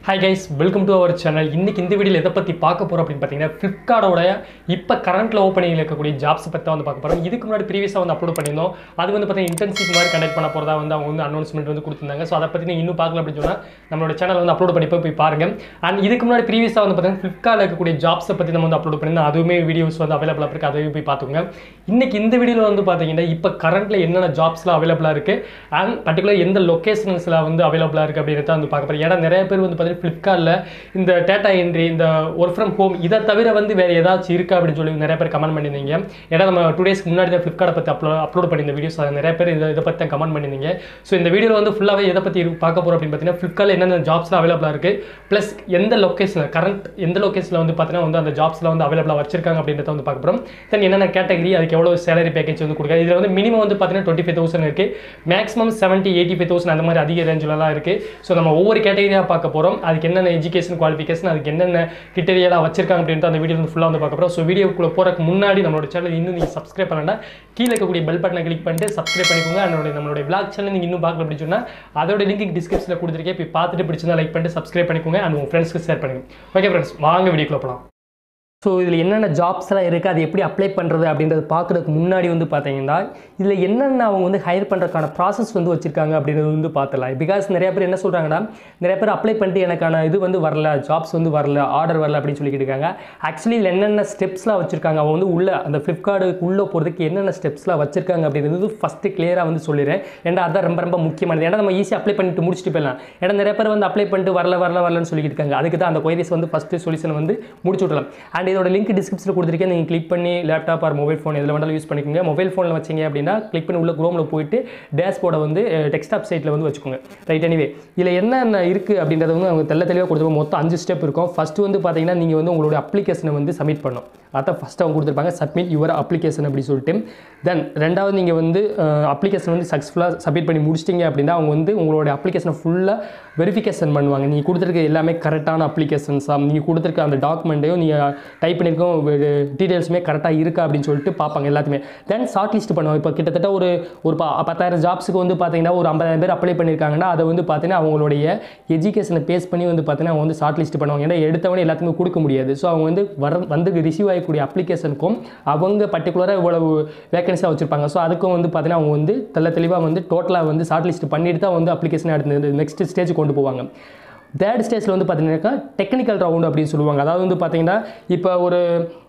Hi guys, welcome to our channel. இன்னைக்கு இந்த வீடியோல எதை பத்தி பார்க்க போறோம் அப்படினு பாத்தீங்கன்னா Flipkart ஓட இப்ப கரண்ட்ல ஓபனிங்ல இருக்கக்கூடிய ஜாப்ஸ் பத்தி வந்து பார்க்க போறோம். இதுக்கு முன்னாடி ப்ரீவியஸா வந்து அப்லோட் பண்ணிருந்தோம். அது வந்து பாத்தீங்கன்னா இன்டர்ன்ஷிப் மாதிரி கண்டக்ட் பண்ண போறதா வந்து அவங்க வந்து அனௌன்ஸ்மென்ட் வந்து கொடுத்திருந்தாங்க. சோ அத பத்தி நீங்க இன்னும் பார்க்கல அப்படி சொன்னா நம்மளோட சேனல் வந்து அப்லோட் பண்ணி போய் பாருங்க. அண்ட் இதுக்கு முன்னாடி ப்ரீவியஸா வந்து பாத்தீங்கன்னா Flipkartல இருக்கக்கூடிய ஜாப்ஸ் பத்தி நம்ம வந்து அப்லோட் பண்ணிருந்தோம். அதுவுமே வீடியோஸ் வந்து அவேலபிளா இருக்கு. அதையும் போய் பாத்துங்க. இன்னைக்கு இந்த வீடியோல வந்து பாத்தீங்கன்னா இப்ப கரண்ட்ல என்னென்ன ஜாப்ஸ்லாம் அவேலபிளா இருக்கு அண்ட் பர்టిక్యులர் எந்த லொகேஷன்ஸ்ல வந்து அவேலபிளா இருக்கு அப்படிங்கறத வந்து பார்க்க போறோம். ஏன்னா நிறைய பேர் வந்து பாத்தீங்கன்னா Flipkartல இந்த டேட்டா என்ட்ரி இந்த ஒர்க் ஃப்ரம் ஹோம் இத தவிர வந்து வேற ஏதாச்சும் இருக்கா அப்படி சொல்லி நிறைய பேர் கமெண்ட் பண்ணிருந்தீங்க. ஏன்னா நம்ம 2 டேஸ்க்கு முன்னாடி தான் Flipkart பத்தி அப்லோட் பண்ணிருந்த வீடியோஸ் நிறைய பேர் இத பத்தி தான் கமெண்ட் பண்ணிருந்தீங்க. சோ இந்த வீடியோல வந்து ஃபுல்லாவே எதை பத்தி பார்க்க போறோம் அப்படி பாத்தீங்கன்னா Flipkartல என்னென்ன ஜாப்ஸ்லாம் அவேலபிளா இருக்கு பிளஸ் எந்த லொகேஷன்ல கரண்ட் எந்த லொகேஷன்ல வந்து பாத்தீங்கன்னா வந்து அந்த ஜாப்ஸ்லாம் வந்து அவேலபிளா வச்சிருக்காங்க அப்படிங்கறத வந்து பார்க்க போறோம். தென் என்னென்ன கேட்டகரி அதுக்கு எவ்வளவு salary package வந்து கொடுக்குறாங்க. இதுல வந்து மினிமம் வந்து பாத்தீங்கன்னா 25000 இருக்கு. மேக்ஸिमम 70-85000 அந்த மாதிரி அதிக ரேஞ்சில தான் இருக்கு. சோ நம்ம ஒவ்வொரு கேட்டகரியா பார்க்க போறோம். அதுக்கு என்னென்ன எஜுகேஷன் குவாலிஃபிகேஷன் அதுக்கு என்னென்ன கிரைட்டீரியாலாம் வச்சிருக்காங்க அப்படினு அந்த வீடியோ வந்து ஃபுல்லா வந்து பார்க்க போறோம். சோ வீடியோக்குள்ள போறதுக்கு முன்னாடி நம்மளோட சேனல் இன்னும் நீங்க சப்ஸ்கிரைப் பண்ணலனா கீழ இருக்கக்கூடிய பெல் பட்டனை கிளிக் பண்ணிட்டு சப்ஸ்கிரைப் பண்ணிக்கோங்க. நம்மளோட vlog சேனல் நீங்க இன்னும் பார்க்கல அப்படி சொன்னா அதோட லிங்க் டிஸ்கிரிப்ஷன்ல கொடுத்திருக்கேன். போய் பார்த்துட்டு பிடிச்சிருந்தா லைக் பண்ணிட்டு சப்ஸ்கிரைப் பண்ணிக்கோங்க and உங்க फ्रेंड्ஸ்க்கு ஷேர் பண்ணுங்க. ஓகே फ्रेंड्स வாங்க வீடியோக்குள்ள போலாம். ஸோ இதில் என்னென்ன ஜாப்ஸ்லாம் இருக்குது அது எப்படி அப்ளை பண்ணுறது அப்படின்றது பார்க்குறதுக்கு முன்னாடி வந்து பார்த்தீங்கன்னா இதில் என்னென்ன அவங்க வந்து ஹையர் பண்ணுறதுக்கான ப்ராசஸ் வந்து வச்சுருக்காங்க அப்படின்றது வந்து பார்த்துலாம். பிகாஸ் நிறைய பேர் என்ன சொல்கிறாங்கன்னா நிறைய பேர் அப்ளை பண்ணிட்டு எனக்கான இது வந்து வரல ஜாப்ஸ் வந்து வரல ஆர்டர் வரல அப்படின்னு சொல்லிக்கிட்டு இருக்காங்க. ஆக்சுவலி இதில் என்னென்ன ஸ்டெப்ஸ்லாம் வச்சுருக்காங்க அவங்க வந்து உள்ள அந்த ஃப்ளிப்கார்ட்டுக்கு உள்ளே போகிறதுக்கு என்னென்ன ஸ்டெப்ஸ்லாம் வச்சுருக்காங்க அப்படின்றது ஃபஸ்ட்டு கிளியராக வந்து சொல்லிடுறேன். ஏன்னா அதான் ரொம்ப ரொம்ப முக்கியமானது. ஏன்னா நம்ம ஈஸியாக அப்ளை பண்ணிட்டு முடிச்சுட்டு போயிடலாம். ஏன்னா நிறைய பேர் வந்து அப்ளை பண்ணிட்டு வரலன்னு சொல்லிக்கிட்டு இருக்காங்க. அதுக்கு தான் அந்த கொயரிஸ் வந்து ஃபஸ்ட்டு சொல்யூஷன் வந்து முடிச்சு விடலாம். அண்ட் இதோட லிங்க் டிஸ்கிரிப்ஷனில் கொடுத்துருக்கேன். நீங்கள் கிளிக் பண்ணி லேப்டாப் ஆர் மொபைல் ஃபோன் எதில் வேணாலும் யூஸ் பண்ணிக்கோங்க. மொபைல் ஃபோனில் வச்சிங்க அப்படின்னா கிளிக் பண்ணி உள்ள குரோமில் போயிட்டு டேஷ்போர்டை வந்து டெஸ்க்டாப் சைட்டில் வந்து வச்சுக்கோங்க. ரைட் எனிவே இதில் என்னென்ன இருக்குது அப்படின்றத வந்து அவங்க தெளிவாக கொடுத்துருப்பாங்க. மொத்தம் 5 ஸ்டெப் இருக்கும். ஃபஸ்ட்டு வந்து பார்த்தீங்கன்னா நீங்கள் வந்து உங்களோட அப்ளிகேஷனை வந்து சப்மிட் பண்ணணும். அதான் ஃபஸ்ட்டு அவங்க கொடுத்துருப்பாங்க சப்மிட் யுவர் அப்ளிகேஷன் அப்படி சொல்லிட்டு. தென் ரெண்டாவது நீங்கள் வந்து அப்ளிகேஷன் வந்து சக்ஸஸ்ஃபுல்லாக சப்மிட் பண்ணி முடிச்சிட்டிங்க அப்படின்னா அவங்க வந்து உங்களோட அப்ளிகேஷனை ஃபுல்லாக வெரிஃபிகேஷன் பண்ணுவாங்க. நீங்கள் கொடுத்துருக்க எல்லாமே கரெக்டான அப்ளிகேஷன்ஸாக நீங்கள் கொடுத்துருக்க அந்த டாக்குமெண்ட்டையும் நீங்கள் டைப் பண்ணியிருக்கோம் டீட்டெயில்ஸுமே கரெக்டாக இருக்கா அப்படின்னு சொல்லிட்டு பார்ப்பாங்க எல்லாத்தையுமே. தென் ஷார்ட் லிஸ்ட் பண்ணுவாங்க. இப்போ கிட்டத்தட்ட ஒரு 10,000 ஜாப்ஸுக்கு வந்து பார்த்தீங்கன்னா ஒரு 50,000 பேர் அப்ளை பண்ணியிருக்காங்கன்னா அதை வந்து பார்த்தீங்கன்னா அவங்களுடைய எஜுகேஷனை பேஸ் பண்ணி வந்து பார்த்தீங்கன்னா அவங்க வந்து ஷார்ட் லிஸ்ட் பண்ணுவாங்க. ஏன்னா எடுத்தவனே எல்லாத்துக்குமே கொடுக்க முடியாது. ஸோ அவங்க வந்து வந்து ரிசீவ் ஆகக்கூடிய அப்ளிகேஷனுக்கும் அவங்க பர்டிகுலராக இவ்வளவு வேகன்சியாக வச்சுருப்பாங்க. ஸோ அதுக்கும் வந்து பார்த்தீங்கன்னா அவங்க வந்து தெளிவாக வந்து டோட்டலாக வந்து ஷார்ட் லிஸ்ட் பண்ணிட்டு தான் வந்து அப்ளிகேஷனை அடுத்து நெக்ஸ்ட் ஸ்டேஜ் கொண்டு போவாங்க. தேர்ட் ஸ்டேஜில் வந்து பார்த்தீங்கன்னாக்கா டெக்னிக்கல் ரவுண்ட் அப்படின்னு சொல்லுவாங்க. அதாவது வந்து பார்த்தீங்கன்னா இப்போ ஒரு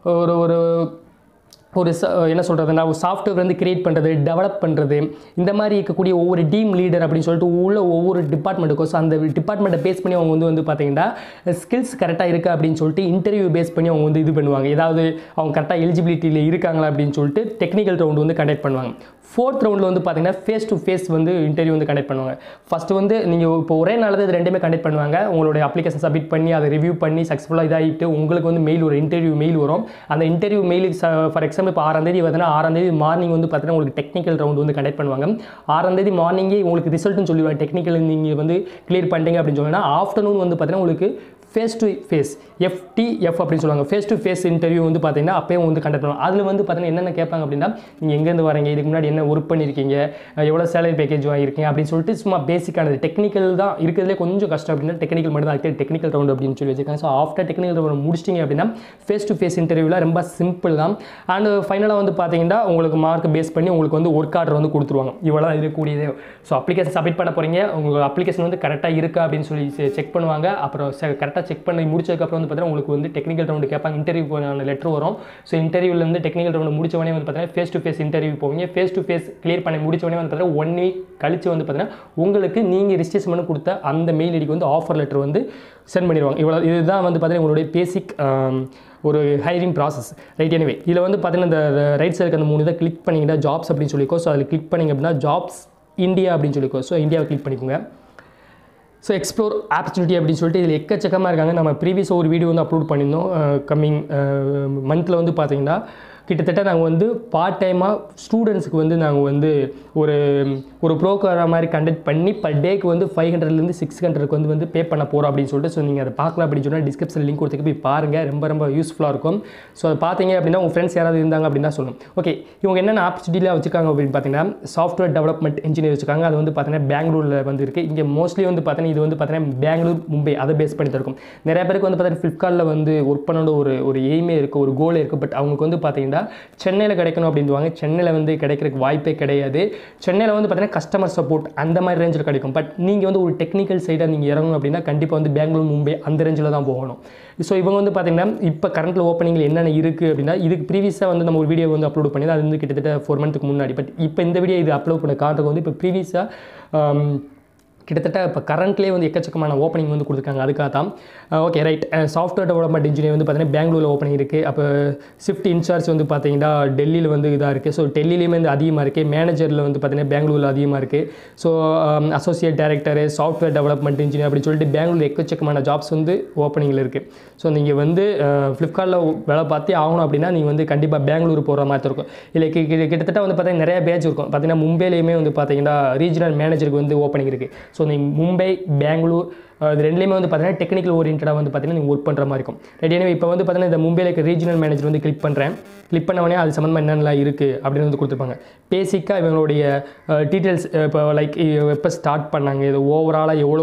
என்ன சொல்கிறதுனா ஒரு சாஃப்ட்வேர் வந்து கிரியேட் பண்ணுறது டெவலப் பண்ணுறது இந்த மாதிரி இருக்கக்கூடிய ஒவ்வொரு டீம் லீடர் அப்படின்னு சொல்லிட்டு உள்ள ஒவ்வொரு டிபார்ட்மெண்ட்டுக்கும் ஸோ அந்த டிபார்ட்மெண்ட்டை பேஸ் பண்ணி அவங்க வந்து பார்த்தீங்கன்னா ஸ்கில்ஸ் கரெக்டாக இருக்கா அப்படின்னு சொல்லிட்டு இன்டர்வியூ பேஸ் பண்ணி அவங்க வந்து இது பண்ணுவாங்க. ஏதாவது அவங்க கரெக்டாக எலிஜிபிலிட்டியில் இருக்காங்களா அப்படின்னு சொல்லிட்டு டெக்னிக்கல் ரவுண்ட் வந்து கண்டக்ட் பண்ணுவாங்க. 4th ரவுண்டில் வந்து பார்த்தீங்கன்னா ஃபேஸ் டு ஃபேஸ் வந்து இன்டர்வியூ வந்து கண்டக்ட் பண்ணுவாங்க. ஃபஸ்ட்டு வந்து நீங்கள் இப்போ ஒரே நாளில் இது ரெண்டுமே கண்டக்ட் பண்ணுவாங்க. உங்களுடைய அப்ளிகேஷன் சப்மிட் பண்ணி அதை ரிவ்யூ பண்ணி சக்ஸஸ்ஃபுல்லாக இதாகிட்டு உங்களுக்கு வந்து மெயில் ஒரு இன்டர்வியூ மெயில் வரும். அந்த இன்டர்வியூ மெயிலுக்கு ஃபார் எக்ஸாம்பிள் இப்போ 6ஆம் தேதி பார்த்தீங்கன்னா 6ஆம் தேதி மார்னிங் வந்து பார்த்தீங்கன்னா உங்களுக்கு டெக்னிக்கல் ரவுண்ட் வந்து கண்டக்ட் பண்ணுவாங்க. 6ஆம் தேதி மார்னிங்கே உங்களுக்கு ரிசல்ட்னு சொல்லிடுவாங்க. டெக்னிக்கல் நீங்கள் வந்து கிளியர் பண்ணிட்டீங்க அப்படின்னு சொன்னால் ஆஃப்டர்நூன் வந்து பார்த்தீங்கன்னா உங்களுக்கு ஃபேஸ் டு ஃபேஸ் FTF அப்படின்னு சொல்லுவாங்க. ஃபேஸ் டு ஃபேஸ் இன்டர்வியூ வந்து பார்த்தீங்கன்னா அப்பயும் வந்து கண்டக்ட் பண்ணுவாங்க. அதில் வந்து பார்த்தீங்கன்னா என்னென்ன கேட்பாங்க அப்படின்னா நீங்கள் எங்கேருந்து வரீங்க, இதுக்கு முன்னாடி என்ன ஒர்க் பண்ணியிருக்கீங்க, எவ்வளோ சேலரி பேக்கேஜ் வாங்கியிருக்கீங்க அப்படின்னு சொல்லிட்டு சும்மா பேசிக்கானது டெக்னிக்கல் தான் இருக்கிறதுலே கொஞ்சம் கஷ்டம் அப்படின்னா டெக்னிக்கல் மட்டும் தான் அதுக்கு டெக்னிக்கல் ரவுண்ட் அப்படின்னு சொல்லி வச்சிருக்காங்க. ஸோ ஆஃப்டர் டெக்னிக்கல் ரவுண்ட் முடிச்சிட்டிங்க அப்படின்னா ஃபேஸ் டு ஃபேஸ் இன்டர்வியூவில் ரொம்ப சிம்பிள் தான். அண்ட் ஃபைனலாக வந்து பார்த்தீங்கன்னா உங்களுக்கு மார்க் பேஸ் பண்ணி உங்களுக்கு வந்து ஒர்க் ஆர்டர் வந்து கொடுத்துருவாங்க. இவ்வளோ இருக்கக்கூடியதே. ஸோ அப்ளிகேஷன் சப்மிட் பண்ண போகிறீங்க. உங்கள் அப்ளிகேஷன் வந்து கரெக்டாக இருக்கா அப்படின்னு சொல்லி செக் பண்ணுவாங்க. அப்புறம் கரெக்டாக செக் பண்ணி முடிச்சதுக்கப்புறம் வந்து பார்த்தீங்கன்னா உங்களுக்கு வந்து டெக்னிக்கல் ரவுண்டு கேட்பாங்க. இன்டர்வியூ லெட்டர் வரும். ஸோ இன்டர்வியூலேருந்து டெக்னிக்கல் ரவுண்டு முடிச்சவனே வந்து பார்த்தீங்கன்னா ஃபேஸ் டு ஃபேஸ் இன்டர்வியூ போவீங்க. ஃபேஸ் டு ஃபேஸ் கிளியர் பண்ணி முடிச்சவனே வந்து பார்த்தீங்கன்னா 1 வீக் கழிச்சு வந்து பார்த்தீங்கன்னா உங்களுக்கு நீங்கள் ரிஜிஸ்ட்ரேஷன் பண்ணி கொடுத்த அந்த மெயில் ஐடிக்கு வந்து ஆஃபர் லெட்டர் வந்து சென்ட் பண்ணிடுவாங்க. இவ்வளோ இதுதான் வந்து பார்த்தீங்கன்னா உங்களுடைய பேசிக் ஒரு ஹைரிங் ப்ராசஸ். ரைட் எனிவே இதில் வந்து பார்த்தீங்கன்னா இந்த ரைட் சைடுக்கு அந்த 3 இதை கிளிக் பண்ணிங்கன்னா ஜாப்ஸ் அப்படின்னு சொல்லிக்கோ. ஸோ அதில் கிளிக் பண்ணிங்க அப்படின்னா ஜாப்ஸ் இந்தியா அப்படின்னு சொல்லிக்கோ. ஸோ இந்தியாவை கிளிக் பண்ணிக்கோங்க. ஸோ எக்ஸ்ப்ளோர் ஆப்பர்ச்சுனிட்டி அப்படின்னு சொல்லிட்டு இதில் எக்கச்சக்கமாக இருக்காங்க. நம்ம ப்ரீவியஸ் ஒரு வீடியோ வந்து அப்லோட் பண்ணியிருந்தோம். கம்மிங் மந்தில் வந்து பார்த்தீங்கன்னா கிட்டத்தட்ட நாங்கள் வந்து பார்ட் டைமாக ஸ்டூடெண்ட்ஸுக்கு வந்து நாங்கள் வந்து ஒரு ப்ரோக்ராம் மாதிரி கண்டக்ட் பண்ணி பர் டேக்கு வந்து 500லேருந்து 600க்கு வந்து பே பண்ண போகிறோம் அப்படின்னு சொல்லிட்டு ஸோ நீங்கள் அதை பார்க்கலாம் அப்படின்னு சொன்னால் டிஸ்கிரிப்ஷன் லிங்க் கொடுத்துக்கு போய் பாருங்கள். ரொம்ப யூஸ்ஃபுல்லாக இருக்கும். ஸோ அதை பார்த்தீங்க அப்படின்னா உங்கள் ஃப்ரெண்ட்ஸ் யாராவது இருந்தாங்க அப்படின்னா சொல்லணும். ஓகே, இவங்க என்னென்ன ஆப்பர்ச்சுனிட்டிலாம் வச்சுருக்காங்க அப்படின்னு பார்த்தீங்கன்னா சாஃப்ட்வேர் டெவலப்மெண்ட் இன்ஜினியர் வச்சுருக்காங்க. அது வந்து பார்த்தீங்கன்னா பெங்களூரில் வந்து இருக்குது. இங்கே மோஸ்ட்லி வந்து பார்த்தீங்கன்னா இது வந்து பார்த்தீங்கன்னா பெங்களூர் மும்பை அதை பேஸ் பண்ணி தான் இருக்கும். நிறைய பேருக்கு வந்து பார்த்தீங்கன்னா ஃப்ளிப்கார்ட்டில் வந்து ஒர்க் பண்ணோட ஒரு எய்மே இருக்குது, ஒரு கோலே இருக்குது. பட் அவங்களுக்கு வந்து பார்த்தீங்கன்னா சென்னையில் கிடைக்கணும் அப்படின்வாங்க. சென்னையில் வந்து கிடைக்கிறதுக்கு வாய்ப்பே கிடையாது. சென்னையில் வந்து பார்த்தீங்கன்னா கஸ்டமர் சப்போர்ட் அந்த மாதிரி ரேஞ்சில் கிடைக்கும். பட் நீங்கள் வந்து ஒரு டெக்னிக்கல் சைடாக நீங்கள் இறங்கணும் அப்படின்னா கண்டிப்பாக வந்து பெங்களூர் மும்பை அந்த ரேஞ்சில் தான் போகணும். ஸோ இவங்க வந்து பார்த்தீங்கன்னா இப்போ கரண்ட்டில் ஓப்பனிங்கில் என்னென்ன இருக்குது அப்படின்னா இதுக்கு ப்ரீவியஸாக வந்து நம்ம ஒரு வீடியோ வந்து அப்லோட் பண்ணி அது வந்து கிட்டத்தட்ட 4 மந்த்துக்கு முன்னாடி. பட் இப்போ இந்த வீடியோ இது அப்லோட் பண்ண காட்டுறதுக்கு வந்து இப்போ ப்ரீவியஸாக கிட்டத்தட்ட இப்போ கரண்ட்லேயே வந்து எக்கச்சக்கமான ஓப்பனிங் வந்து கொடுத்துருக்காங்க. அதுக்காக தான். Okay right, software development engineer வந்து பார்த்தீங்கன்னா பெங்களூரில் ஓப்பனிங் இருக்குது. அப்போ ஷிஃப்ட் இன்சார்ஜ் வந்து பார்த்தீங்கன்னா டெல்லியில் வந்து இதாக இருக்குது. ஸோ டெல்லியிலேயுமே வந்து அதிகமாக இருக்குது. மேனேஜரில் வந்து பார்த்தீங்கன்னா பெங்களூரில் அதிகமாக இருக்குது. So associate director software development engineer அப்படின்னு சொல்லிட்டு பெங்களூர் எக்கச்சக்கமான ஜாப்ஸ் வந்து ஓப்பனிங்கில் இருக்குது. ஸோ நீங்கள் வந்து ஃப்ளிப்கார்ட்டில் வேலை பார்த்தே ஆகணும் அப்படின்னா நீங்கள் வந்து கண்டிப்பாக பெங்களூர் போகிற மாதிரி இருக்கும். இல்லை கிட்டத்தட்ட வந்து பார்த்தீங்கன்னா நிறைய பேட்ச் இருக்கும். பார்த்தீங்கன்னா மும்பையிலேயுமே வந்து பார்த்தீங்கன்னா ரீஜனல் மேனேஜருக்கு வந்து ஓப்பனிங் இருக்குது. ஸோ நீங்கள் மும்பை பெங்களூர் இது ரெண்டுலேயுமே வந்து பார்த்தீங்கன்னா டெக்னிக்கல் ஓரியன்டாக வந்து பார்த்தீங்கன்னா நீங்கள் ஒர்க் பண்ணுற மாதிரி இருக்கும். ரைட், எனவே இப்போ வந்து பார்த்தீங்கன்னா இந்த மும்பையில் இருக்க ரீஜனல் மேனேஜர் வந்து கிளிக் பண்ணுறேன். கிளிக் பண்ண உடனே அது சம்மந்தமாக என்னென்னலாம் இருக்குது அப்படின்னு வந்து கொடுத்துருப்பாங்க. பேசிக்காக இவங்களுடைய டீட்டெயில்ஸ் இப்போ லைக் எப்போ ஸ்டார்ட் பண்ணாங்க, இது ஓவராலாக எவ்வளோ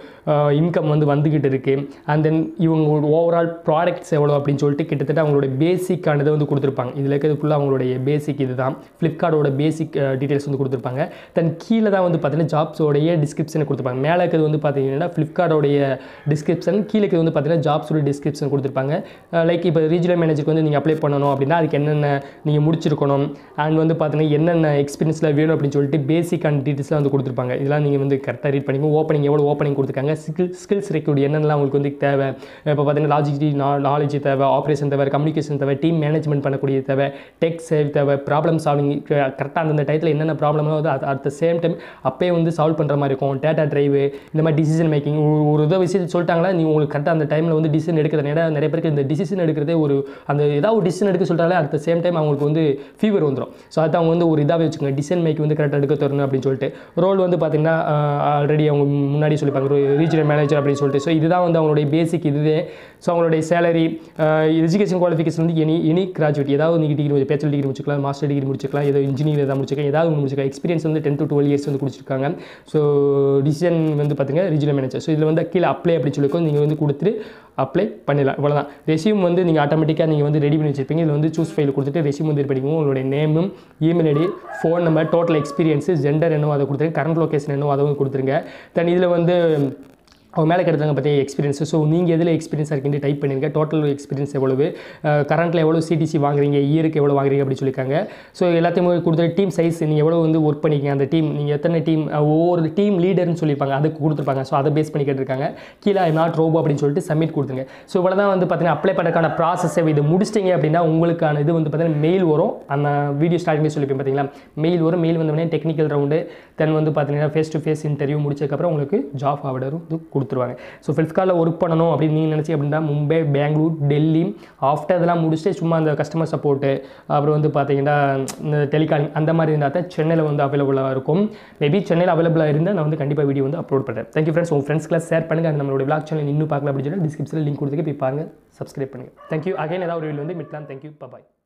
இன்கம் வந்து வந்துக்கிட்டு இருக்குது, அண்ட் தென் இவங்களோட ஓவரால் ப்ராடக்ட்ஸ் எவ்வளோ அப்படின்னு சொல்லிட்டு கிட்டத்தட்ட அவங்களோட பேசிக்கானதை வந்து கொடுத்துருப்பாங்க. இதில் இருக்கிறது ஃபுல்லாக அவங்களுடைய பேசிக் இது தான் ஃப்ளிப்கார்ட்டோட பேசிக் டீட்டெயில்ஸ் வந்து கொடுத்துருப்பாங்க. தென் கீழே தான் வந்து பார்த்தீங்கன்னா ஜாப்ஸோடைய டிஸ்கிரிப்ஷனை கொடுத்துருப்பாங்க. மேலே இருக்கிறது வந்து பார்த்தீங்கன்னா ஃப்ளிப்கார்ட்டோடைய டிஸ்கிரிப்ஷன், கீழே இருக்கிறது வந்து பார்த்தீங்கன்னா ஜாப்ஸோட டிஸ்கிரிப்ஷன் கொடுத்துருப்பாங்க. லைக் இப்போ ரீஜனல் மேனேஜருக்கு வந்து நீங்கள் அப்ளை பண்ணணும் அப்படின்னா அதுக்கு என்னென்ன நீங்கள் முடிச்சிருக்கணும், அண்ட் வந்து பார்த்தீங்கன்னா என்னென்ன எக்ஸ்பீரியன்ஸில் வேணும் அப்படின்னு சொல்லிட்டு பேசிக்கான டீட்டெயில்ஸ்லாம் வந்து கொடுத்துருப்பாங்க. இதெல்லாம் நீங்கள் வந்து கரெக்டாக ரீட் பண்ணிக்கணும். ஓப்பனிங் எவ்வளோ ஓப்பனிங் கொடுத்துருக்காங்க, ஸ்கில்ஸ் ரெக்ரூட் என்னென்னலாம் உங்களுக்கு வந்து தேவை, இப்போ பார்த்தீங்கன்னா லாஜிக் நாலேஜ் தேவை, ஆப்ரேஷன் தேவை, கம்யூனிகேஷன் தேவை, டீம் மேனேஜ்மெண்ட் பண்ணக்கூடிய தேவை, டெக் சேவ் தேவை, ப்ராப்ளம் சால்விங் கரெக்டாக அந்தந்த டயத்தில் என்னென்ன ப்ராப்ளம்லாம் வந்து அட் த சேம் டைம் அப்பே வந்து சால்வ் பண்ணுற மாதிரி இருக்கும். டேட்டா ட்ரைவு இந்த மாதிரி டிசிஷன் மேக்கிங் ஒரு இதை விஷயத்தை சொல்லிட்டாங்களா நீங்கள் உங்களுக்கு கரெக்டாக அந்த டைமில் வந்து டிசிஷன் எடுக்கிறது. நிறைய பேருக்கு இந்த டிசிஷன் எடுக்கிறதே அந்த ஏதாவது ஒரு டிசிஷன் எடுக்க சொல்லிட்டாலே அட் த சேம் டைம் அவங்களுக்கு வந்து ஃபீவர் வந்துடும். ஸோ அதை அவங்க வந்து ஒரு இதாகவே வச்சுக்கோங்க, டிசிஷன் மேக்கிங் வந்து கரெக்டாக எடுக்க தரணும் அப்படின்னு சொல்லிட்டு. ரோல் வந்து பார்த்தீங்கன்னா ஆல்ரெடி அவங்க முன்னாடி சொல்லிப்பாங்க ரீஜனல் மேனேஜர் அப்படின்னு சொல்லிட்டு. ஸோ இதுதான் வந்து அவங்களுடைய பேசிக் இதுவே. ஸோ அவங்களுடைய சேலரி, எஜுகேஷன் குவாலிஃபிகேஷன் வந்து எனி கிராஜுவேட் ஏதாவது நீங்கள் டிகிரி பேச்சுலர் டிகிரி முடிச்சுக்கலாம், மாஸ்டர் டிகிரி முடிச்சுக்கலாம், ஏதோ இன்ஜினியர் ஏதாவது முடிச்சுக்கலாம், ஏதாவது ஒன்று முடிச்சுக்கலாம். எக்ஸ்பீரியன்ஸ் வந்து 10 to 12 இயர்ஸ் வந்து கொடுத்துருக்காங்க. ஸோ டிசிஷன் வந்து பார்த்தீங்கன்னா ரீஜனல் மேனேஜர். ஸோ இதில் வந்து கீழே அப்ளை அப்படின்னு சொல்லியிருக்கோம். நீங்கள் வந்து கொடுத்துட்டு அப்ளை பண்ணிடலாம். இவ்வளோதான். ரெஸ்யூம் வந்து நீங்கள் ஆட்டோமேட்டிக்காக நீங்கள் வந்து ரெடி பண்ணி வச்சிருப்பீங்க. இதில் வந்து சூஸ் ஃபைல் கொடுத்துட்டு ரெஸ்யூம் வந்து படிக்கும். உங்களுடைய நேமும் email ID phone number total experience gender என்னவோ அதை கொடுத்துருங்க, கரண்ட் லொக்கேஷன் என்னவோ அதை வந்து கொடுத்துருங்க. தென் இதில் வந்து அவங்க மேலே கிடைத்தாங்க பார்த்தீங்க எக்ஸ்பீரியன்ஸ். ஸோ நீங்கள் எதில் எக்ஸ்பீரியன்ஸாக இருக்குன்னு டைப் பண்ணிருங்க. டோட்டல் எக்ஸ்பீரியன்ஸ் எவ்வளவு, கரண்ட்டில் எவ்வளோ சிடிசி வாங்குறீங்க, இயருக்கு எவ்வளோ வாங்குறீங்க அப்படின்னு சொல்லியிருக்காங்க. ஸோ எல்லாத்தையும் கொடுத்துட்டு டீம் சைஸ் நீங்கள் எவ்வளோ வந்து ஒர்க் பண்ணிக்கிங்க, அந்த டீம் நீங்கள் எத்தனை டீம், ஒவ்வொரு டீம் லீடர்னு சொல்லியிருப்பாங்க, அதுக்கு கொடுத்துருப்பாங்க. ஸோ அதை பேஸ் பண்ணி கேட்டிருக்காங்க. கீழே ஐ நாட் ரோபோ அப்படின்னு சொல்லிட்டு சப்மிட் கொடுத்துருங்க. ஸோ இவ்வளோ தான் வந்து பார்த்தீங்கன்னா அப்ளை பண்ணுறதுக்கான ப்ராசஸ். இது முடிச்சிட்டிங்க அப்படின்னா உங்களுக்கான இது வந்து பார்த்தீங்கன்னா மெயில் வரும். அந்த வீடியோ ஸ்டார்டிங்கே சொல்லியிருப்பேன் பார்த்தீங்களா, மெயில் வரும். மெயில் வந்தோடனே டெக்னிக்கல் ரவுண்டு, தென் வந்து பார்த்தீங்கன்னா ஃபேஸ் டு ஃபேஸ் இன்டர்வியூ முடிச்சதுக்கப்புறம் உங்களுக்கு ஜாப் ஆர்டரும் இது கொடுத்துருவாங்க. ஸோ ஃப்ளிப்கார்ட்டில் ஒர்க் பண்ணணும் அப்படின்னு நீங்கள் நினச்சி அப்படின்னா மும்பை, பெங்களூர், டெல்லி ஆஃப்டர் இதெல்லாம் முடிச்சுட்டு சும்மா அந்த கஸ்டமர் சப்போர்ட்டு அப்புறம் வந்து பார்த்தீங்கன்னா இந்த டெலிகாலிங் அந்த மாதிரி இருந்தால் தான் சென்னையில் வந்து அவைலபிளாக இருக்கும். மேபி சென்னையில் அவைலபிளாக இருந்தால் நான் வந்து கண்டிப்பாக வீடியோ வந்து அப்லோட் பண்ணுறேன். Thank you friends. உங்கள் ஃப்ரெண்ட்ஸ்க்குலாம் ஷேர் பண்ணுங்கள். நம்மளோட விளாக் சேனல் இன்னும் பார்க்கல அப்படின்னு சொல்லி டிஸ்கிரிப்ஷனில் லிங்க் கொடுத்துட்டு போய் பாருங்கள், சப்ஸ்கிரைப் பண்ணுங்கள். தேங்க்யூ. அகைன் ஏதாவது ஒரு வீடியோ வந்து மிட்லாம். தேங்க்யூ, பாய்.